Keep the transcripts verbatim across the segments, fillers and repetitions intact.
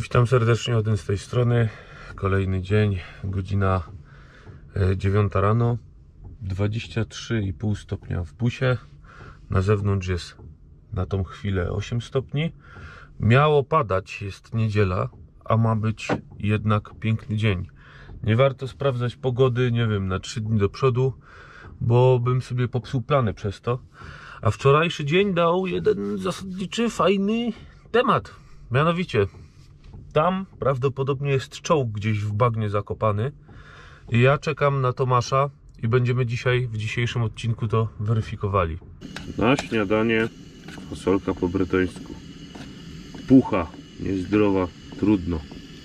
Witam serdecznie, Odyn z tej strony. Kolejny dzień, godzina dziewiąta rano, dwadzieścia trzy i pół stopnia w busie. Na zewnątrz jest na tą chwilę osiem stopni. Miało padać, jest niedziela, a ma być jednak piękny dzień. Nie warto sprawdzać pogody, nie wiem, na trzy dni do przodu, bo bym sobie popsuł plany przez to. A wczorajszy dzień dał jeden zasadniczy, fajny temat. Mianowicie, tam prawdopodobnie jest czołg gdzieś w bagnie zakopany. I ja czekam na Tomasza i będziemy dzisiaj, w dzisiejszym odcinku to weryfikowali. Na śniadanie fasolka po bretońsku. Pucha, niezdrowa, trudno.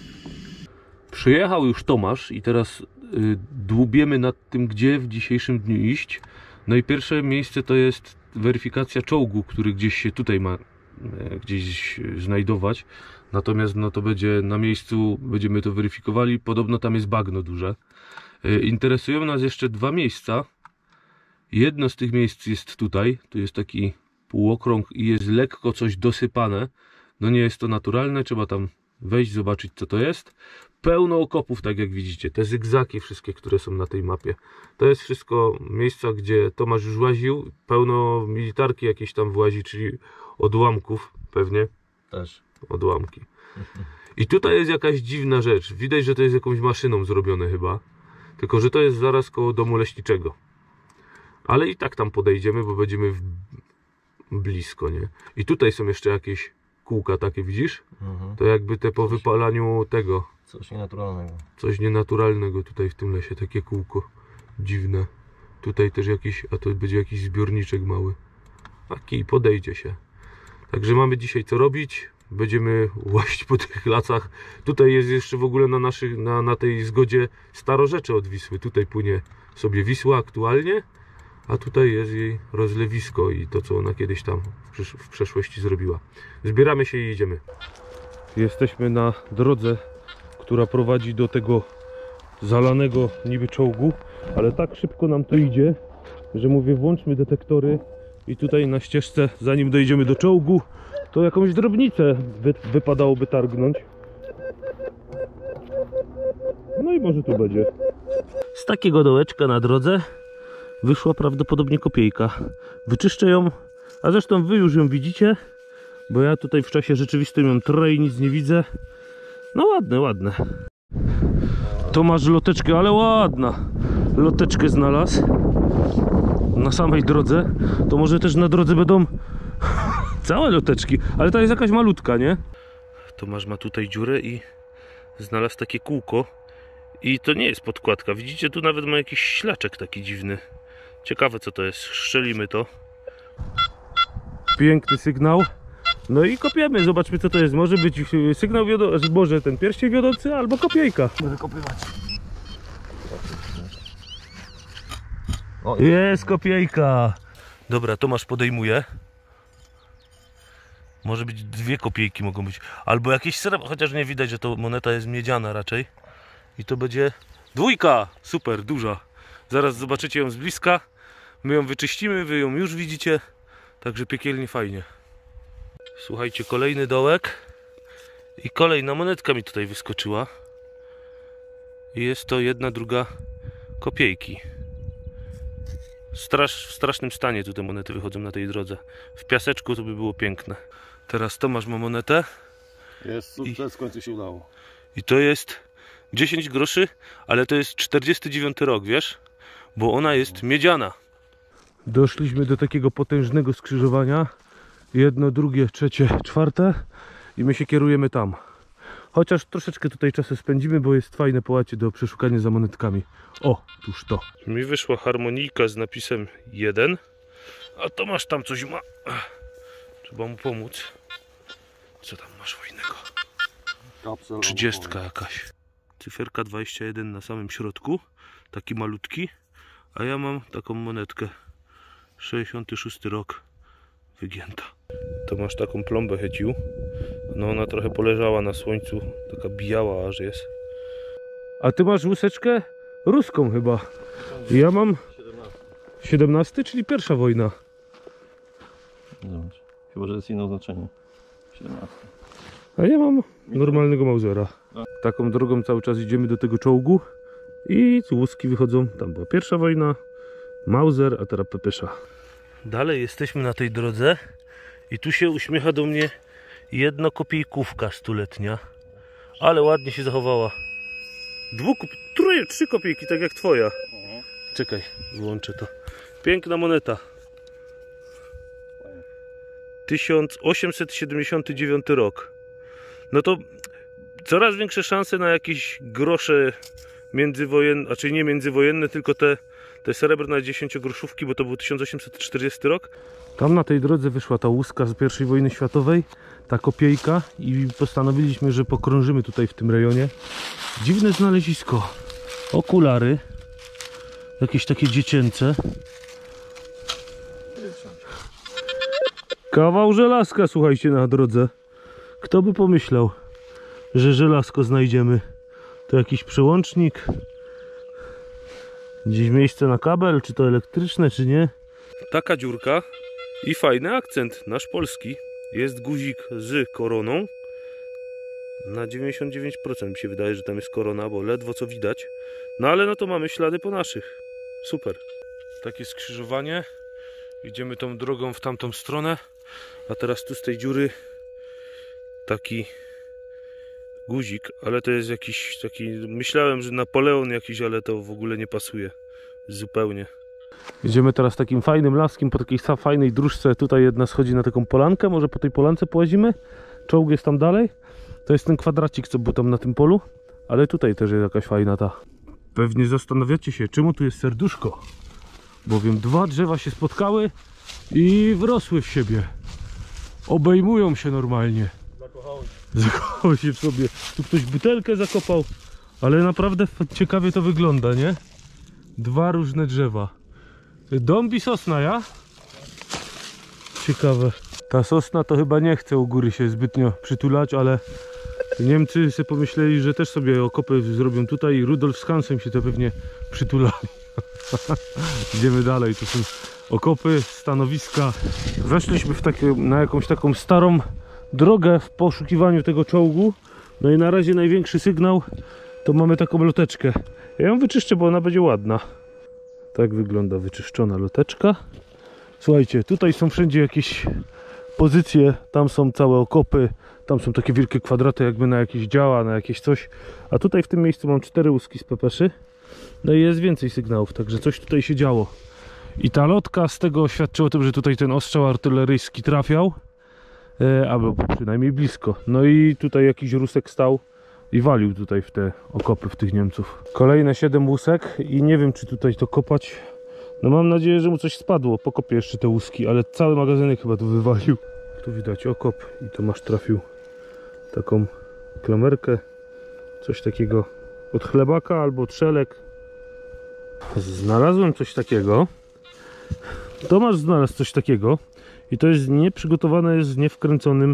Przyjechał już Tomasz i teraz y, dłubiemy nad tym, gdzie w dzisiejszym dniu iść. No i pierwsze miejsce to jest weryfikacja czołgu, który gdzieś się tutaj ma y, gdzieś znajdować. Natomiast no to będzie na miejscu, będziemy to weryfikowali. Podobno tam jest bagno duże. y, Interesują nas jeszcze dwa miejsca. Jedno z tych miejsc jest tutaj. Tu jest taki półokrąg i jest lekko coś dosypane. No nie jest to naturalne, trzeba tam wejść, zobaczyć co to jest. Pełno okopów, tak jak widzicie, te zygzaki wszystkie, które są na tej mapie. To jest wszystko miejsca, gdzie Tomasz już łaził. Pełno militarki jakieś tam włazi, czyli odłamków pewnie. Też. Odłamki. I tutaj jest jakaś dziwna rzecz. Widać, że to jest jakąś maszyną zrobione chyba. Tylko, że to jest zaraz koło domu leśniczego. Ale i tak tam podejdziemy, bo będziemy w... blisko, nie? I tutaj są jeszcze jakieś kółka takie, widzisz? Mhm. To jakby te po wypalaniu tego. Coś nienaturalnego. Coś nienaturalnego tutaj w tym lesie, takie kółko dziwne. Tutaj też jakiś, a to będzie jakiś zbiorniczek mały. Taki, podejdzie się. Także mamy dzisiaj co robić. Będziemy łazić po tych lasach. Tutaj jest jeszcze w ogóle na, naszych, na, na tej zgodzie starorzecze od Wisły. Tutaj płynie sobie Wisła aktualnie, a tutaj jest jej rozlewisko i to, co ona kiedyś tam w, przysz w przeszłości zrobiła. Zbieramy się i jedziemy. Jesteśmy na drodze, która prowadzi do tego zalanego niby czołgu, ale tak szybko nam to idzie, że mówię, włączmy detektory i tutaj na ścieżce, zanim dojdziemy do czołgu, to jakąś drobnicę wy wypadałoby targnąć. No i może tu będzie. Z takiego dołeczka na drodze wyszła prawdopodobnie kopiejka. Wyczyszczę ją, a zresztą wy już ją widzicie, bo ja tutaj w czasie rzeczywistym ją trę i nic nie widzę. No ładne, ładne. Tomasz loteczkę, ale ładna. Loteczkę znalazł na samej drodze. To może też na drodze będą całe loteczki, ale ta jest jakaś malutka, nie? Tomasz ma tutaj dziurę i znalazł takie kółko. I to nie jest podkładka. Widzicie, tu nawet ma jakiś ślaczek taki dziwny. Ciekawe co to jest. Strzelimy to. Piękny sygnał. No i kopiemy, zobaczmy co to jest. Może być sygnał wiodący, może ten pierścień wiodący, albo kopiejka. Będę kopywać. Jest kopiejka. Dobra, Tomasz podejmuje. Może być dwie kopiejki mogą być. Albo jakieś srebro, chociaż nie widać, że to moneta jest miedziana raczej. I to będzie dwójka. Super, duża. Zaraz zobaczycie ją z bliska. My ją wyczyścimy, wy ją już widzicie. Także piekielnie fajnie. Słuchajcie, kolejny dołek i kolejna monetka mi tutaj wyskoczyła. I jest to jedna, druga kopiejki. Strasz, w strasznym stanie tu te monety wychodzą na tej drodze. W piaseczku to by było piękne. Teraz Tomasz ma monetę. Jest sukces, w końcu się udało. I to jest dziesięć groszy, ale to jest czterdziesty dziewiąty rok, wiesz? Bo ona jest miedziana. Doszliśmy do takiego potężnego skrzyżowania. Jedno, drugie, trzecie, czwarte i my się kierujemy tam. Chociaż troszeczkę tutaj czasu spędzimy, bo jest fajne połacie do przeszukania za monetkami. O, tuż to. Mi wyszła harmonijka z napisem jeden, a Tomasz tam coś ma. Trzeba mu pomóc. Co tam masz fajnego? Trzydziestka jakaś. Cyferka dwadzieścia jeden na samym środku. Taki malutki. A ja mam taką monetkę. sześćdziesiąty szósty rok. Wygięta. To masz taką plombę chycił. No ona trochę poleżała na słońcu. Taka biała aż jest. A ty masz łuseczkę ruską chyba. Ja mam siedemnasty, czyli pierwsza wojna. Zobacz. Chyba, że jest inne oznaczenie. siedemnaście. A ja mam normalnego Mausera. Taką drogą cały czas idziemy do tego czołgu i z łuski wychodzą. Tam była pierwsza wojna, Mauser, a teraz pepesza. Dalej jesteśmy na tej drodze i tu się uśmiecha do mnie jedna kopiejkówka stuletnia, ale ładnie się zachowała. Dwukup... Troje, trzy kopiejki, tak jak twoja. Czekaj, wyłączę to. Piękna moneta. tysiąc osiemset siedemdziesiąty dziewiąty rok. No to coraz większe szanse na jakieś grosze międzywojenne, znaczy nie międzywojenne, tylko te, te srebrne dziesięciogroszówki, bo to był tysiąc osiemset czterdziesty rok. Tam na tej drodze wyszła ta łuska z pierwszej wojny światowej, ta kopiejka, i postanowiliśmy, że pokrążymy tutaj w tym rejonie. Dziwne znalezisko. Okulary. Jakieś takie dziecięce. Kawał żelazka, słuchajcie, na drodze. Kto by pomyślał, że żelazko znajdziemy? To jakiś przełącznik. Gdzieś miejsce na kabel, czy to elektryczne, czy nie. Taka dziurka i fajny akcent, nasz polski. Jest guzik z koroną. Na dziewięćdziesiąt dziewięć procent mi się wydaje, że tam jest korona, bo ledwo co widać. No ale no to mamy ślady po naszych. Super. Takie skrzyżowanie. Idziemy tą drogą w tamtą stronę. A teraz tu z tej dziury taki guzik, ale to jest jakiś taki, myślałem, że Napoleon jakiś, ale to w ogóle nie pasuje zupełnie. Idziemy teraz takim fajnym laskiem po takiej fajnej dróżce. Tutaj jedna schodzi na taką polankę, może po tej polance połazimy. Czołg jest tam dalej. To jest ten kwadracik, co był tam na tym polu, ale tutaj też jest jakaś fajna ta. Pewnie zastanawiacie się, czemu tu jest serduszko, bowiem dwa drzewa się spotkały i wrosły w siebie. Obejmują się normalnie. Zakochały się. Zakochały się w sobie. Tu ktoś butelkę zakopał, ale naprawdę ciekawie to wygląda, nie? Dwa różne drzewa. Dąb i sosna, ja? Ciekawe. Ta sosna to chyba nie chce u góry się zbytnio przytulać, ale Niemcy sobie pomyśleli, że też sobie okopy zrobią tutaj i Rudolf z Hansem się to pewnie przytulali. Idziemy dalej, to są okopy, stanowiska. Weszliśmy w takie, na jakąś taką starą drogę w poszukiwaniu tego czołgu. No i na razie największy sygnał to mamy taką loteczkę. Ja ją wyczyszczę, bo ona będzie ładna. Tak wygląda wyczyszczona loteczka. Słuchajcie, tutaj są wszędzie jakieś pozycje, tam są całe okopy, tam są takie wielkie kwadraty jakby na jakieś działa, na jakieś coś. A tutaj w tym miejscu mam cztery łuski z pepeszy. No i jest więcej sygnałów, także coś tutaj się działo. I ta lotka z tego świadczy o tym, że tutaj ten ostrzał artyleryjski trafiał, e, albo przynajmniej blisko. No i tutaj jakiś rusek stał i walił tutaj w te okopy, w tych Niemców. Kolejne siedem łusek i nie wiem, czy tutaj to kopać. No mam nadzieję, że mu coś spadło. Pokopię jeszcze te łuski, ale cały magazynek chyba tu wywalił. Tu widać okop i Tomasz trafił taką klamerkę, coś takiego od chlebaka albo od szelek. Znalazłem coś takiego. Tomasz znalazł coś takiego i to jest nieprzygotowane z niewkręconym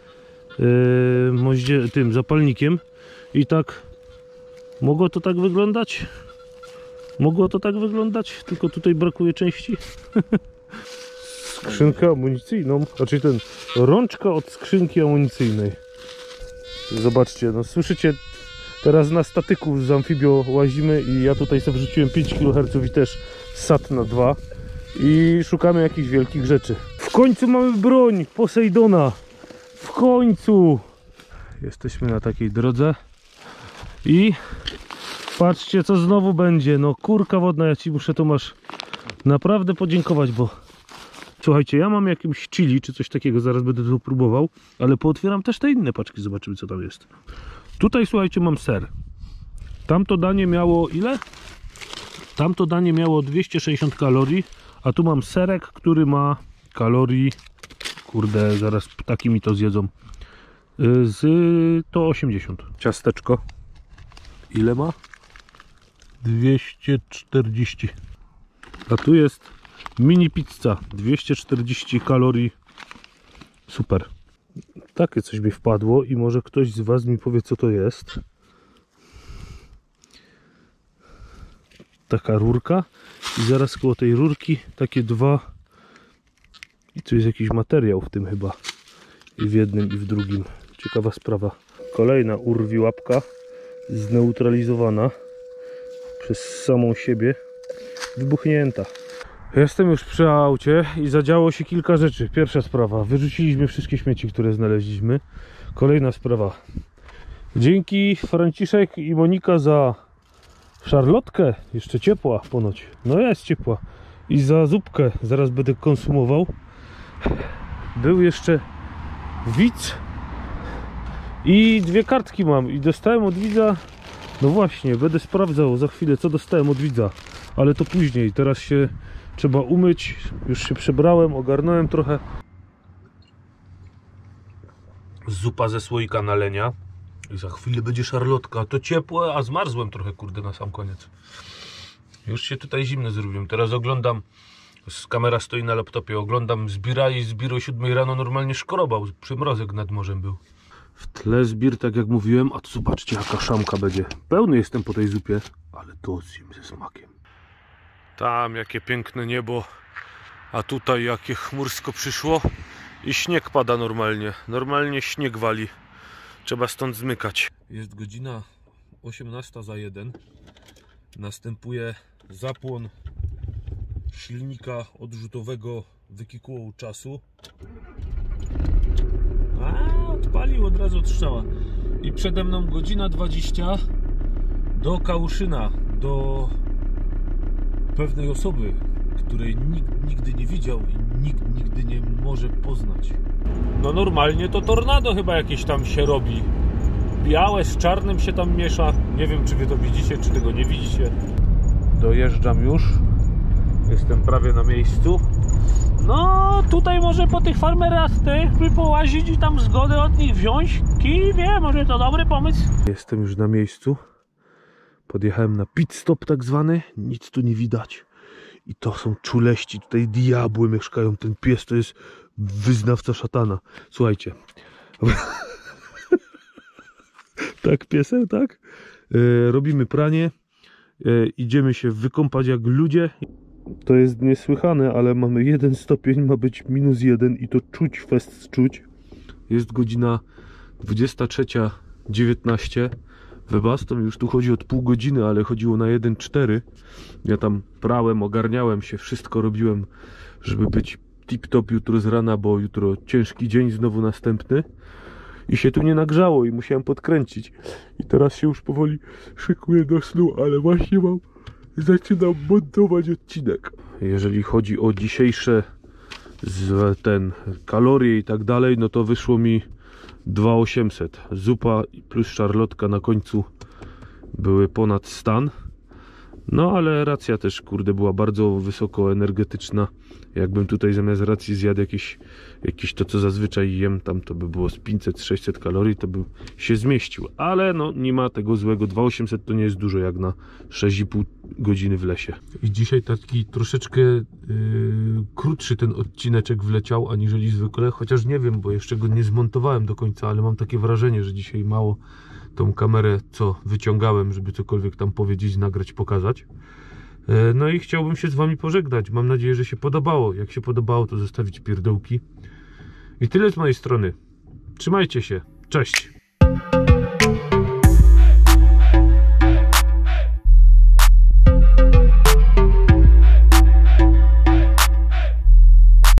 yy, moździe, tym zapalnikiem i tak mogło to tak wyglądać. Mogło to tak wyglądać, tylko tutaj brakuje części. Skrzynkę amunicyjną, znaczy ten rączka od skrzynki amunicyjnej. Zobaczcie, no słyszycie, teraz na statyku z amfibio łazimy i ja tutaj sobie wrzuciłem pięć kiloherców i też sat na dwa i szukamy jakichś wielkich rzeczy. W końcu mamy broń Posejdona, w końcu jesteśmy na takiej drodze i patrzcie, co znowu będzie. No kurka wodna, ja ci muszę, Tomasz, naprawdę podziękować, bo słuchajcie, ja mam jakimś chili czy coś takiego, zaraz będę to próbował, ale pootwieram też te inne paczki, zobaczymy, co tam jest. Tutaj, słuchajcie, mam ser. Tamto danie miało ile? Tamto danie miało dwieście sześćdziesiąt kalorii, a tu mam serek, który ma kalorii, kurde, zaraz ptaki mi to zjedzą, z to osiemdziesiąt. Ciasteczko ile ma? dwieście czterdzieści. A tu jest mini pizza, dwieście czterdzieści kalorii. Super. Takie coś mi wpadło i może ktoś z was mi powie, co to jest. Taka rurka i zaraz koło tej rurki takie dwa i tu jest jakiś materiał w tym chyba i w jednym i w drugim. ciekawa sprawa. Kolejna urwi łapka zneutralizowana przez samą siebie, wybuchnięta. Jestem już przy aucie i zadziało się kilka rzeczy. Pierwsza sprawa, wyrzuciliśmy wszystkie śmieci, które znaleźliśmy. Kolejna sprawa, dzięki Franciszek i Monika za szarlotkę, jeszcze ciepła ponoć, no jest ciepła, i za zupkę, zaraz będę konsumował. Był jeszcze widz i dwie kartki mam i dostałem od widza. No właśnie, będę sprawdzał za chwilę, co dostałem od widza, ale to później. Teraz się trzeba umyć, już się przebrałem, ogarnąłem trochę. Zupa ze słoika na lenia i za chwilę będzie szarlotka. To ciepłe, a zmarzłem trochę, kurde, na sam koniec. Już się tutaj zimno zrobiłem. Teraz oglądam, kamera stoi na laptopie, oglądam Zbira i Zbir o siódmej rano normalnie szkorobał, przymrozek nad morzem był. W tle Zbir, tak jak mówiłem, a tu zobaczcie jaka szamka będzie. Pełny jestem po tej zupie, ale to zjem ze smakiem. Tam jakie piękne niebo, a tutaj jakie chmursko przyszło i śnieg pada normalnie. Normalnie śnieg wali. Trzeba stąd zmykać. Jest godzina osiemnasta za jeden. Następuje zapłon silnika odrzutowego wykikułu czasu. A, odpalił od razu od strzała. I przede mną godzina dwadzieścia do Kałuszyna, do pewnej osoby, której nikt nigdy nie widział i nikt nigdy nie może poznać. No normalnie to tornado chyba jakieś tam się robi. Białe z czarnym się tam miesza. Nie wiem, czy wy to widzicie, czy tego nie widzicie. Dojeżdżam już. Jestem prawie na miejscu. No tutaj może po tych farmerach by połazić i tam zgodę od nich wziąć. Kij wie, może to dobry pomysł. Jestem już na miejscu. Podjechałem na pit stop tak zwany. Nic tu nie widać. I to są czuleści. Tutaj diabły mieszkają. Ten pies to jest wyznawca szatana. Słuchajcie. Tak, piesem, tak? E, robimy pranie. E, idziemy się wykąpać jak ludzie. To jest niesłychane, ale mamy jeden stopień, ma być minus jeden i to czuć, fest czuć. Jest godzina dwudziesta trzecia dziewiętnaście. Webastom już tu chodzi od pół godziny, ale chodziło na jeden cztery. Ja tam prałem, ogarniałem się, wszystko robiłem, żeby być tip-top jutro z rana, bo jutro ciężki dzień, znowu następny. I się tu nie nagrzało i musiałem podkręcić. I teraz się już powoli szykuję do snu, ale właśnie mam... zaczynam montować odcinek. Jeżeli chodzi o dzisiejsze z ten kalorie i tak dalej, no to wyszło mi dwa tysiące osiemset. Zupa plus szarlotka na końcu były ponad stan. No ale racja też, kurde, była bardzo wysoko energetyczna. Jakbym tutaj zamiast racji zjadł jakieś, jakieś to, co zazwyczaj jem, tam to by było z pięćset sześćset kalorii, to by się zmieścił. Ale no, nie ma tego złego. dwa tysiące osiemset to nie jest dużo jak na sześć i pół godziny w lesie. I dzisiaj taki troszeczkę yy, krótszy ten odcineczek wleciał, aniżeli zwykle. Chociaż nie wiem, bo jeszcze go nie zmontowałem do końca, ale mam takie wrażenie, że dzisiaj mało tą kamerę, co wyciągałem, żeby cokolwiek tam powiedzieć, nagrać, pokazać. No i chciałbym się z wami pożegnać. Mam nadzieję, że się podobało. Jak się podobało, to zostawić pierdołki. I tyle z mojej strony. Trzymajcie się. Cześć.